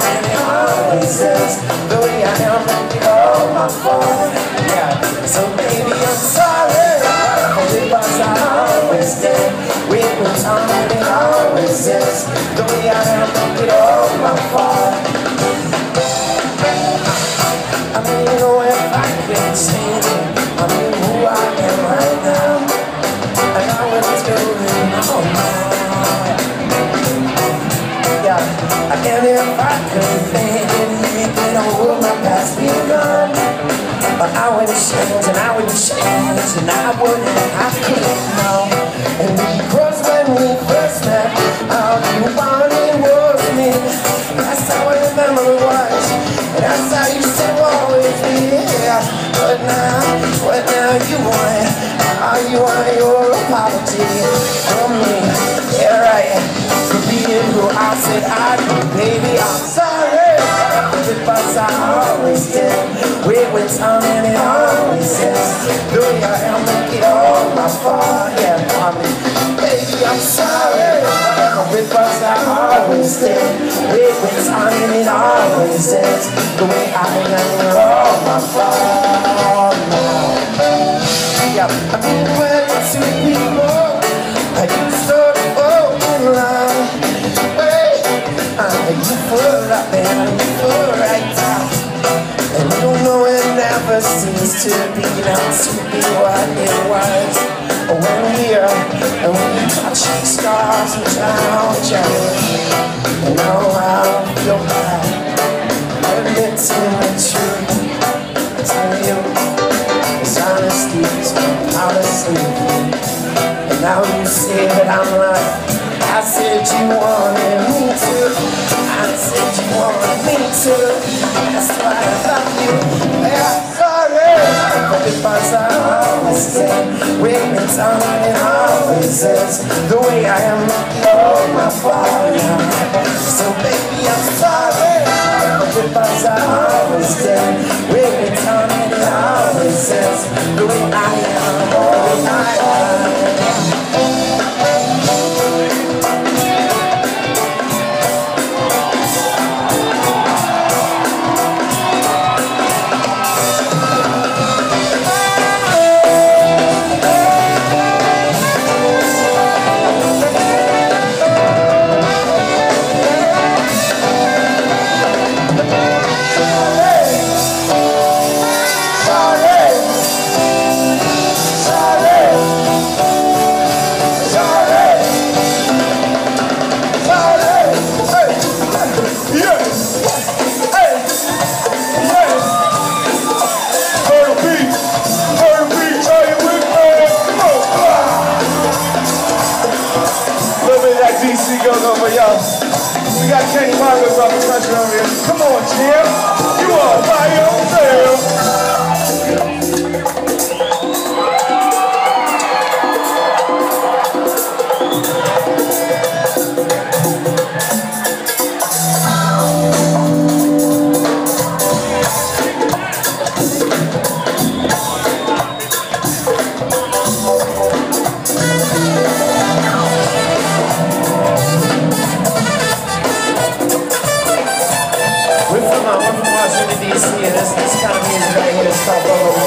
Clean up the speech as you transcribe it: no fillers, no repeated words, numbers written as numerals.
and it always is. The way I am, make it all my fault. Yeah, so baby, I'm sorry, because I always did. We were on and it always is. The way I am, make it all my fault. I mean, if I can change it, I mean, who I am right now, and I was going on now. Yeah, and if I could think anything, all my past be gone. But I wouldn't change, and I wouldn't change, and I couldn't know. And because when we first met, all you wanted was me. That's how I remember it was, and that's how you said always be. Yeah. But now you want, all you want your apology from me. Yeah, right, for being who I said I'd be. Baby, I'm sorry, because I always did. We went on and it always is. The way I am, make it all my fault. Yeah, mommy, baby, I'm sorry, because I always did. We went on and it always is. The way I am, make it all my fault. Yeah, I mean, when two people, you start falling in love. Hey, you put up and you put right down. And you know it never seems to be not to be what it was. When we touch the stars and drown each other. And now I feel bad, admitting the truth. I tell you, it's honesty is out of sleep. And now you say that I'm right. I said you wanted me to. I said you wanted me to. That's why I love you. Yeah, sorry, because I always said we've been telling it always is. The way I am, oh my father. So baby, I'm sorry, because I always did. We've been telling it always is. The way I am, oh my father. We got Kenny Marcos off the country over here. Come on, champ. You are by yourself. We're from Washington, D.C., and this kind of music right here is called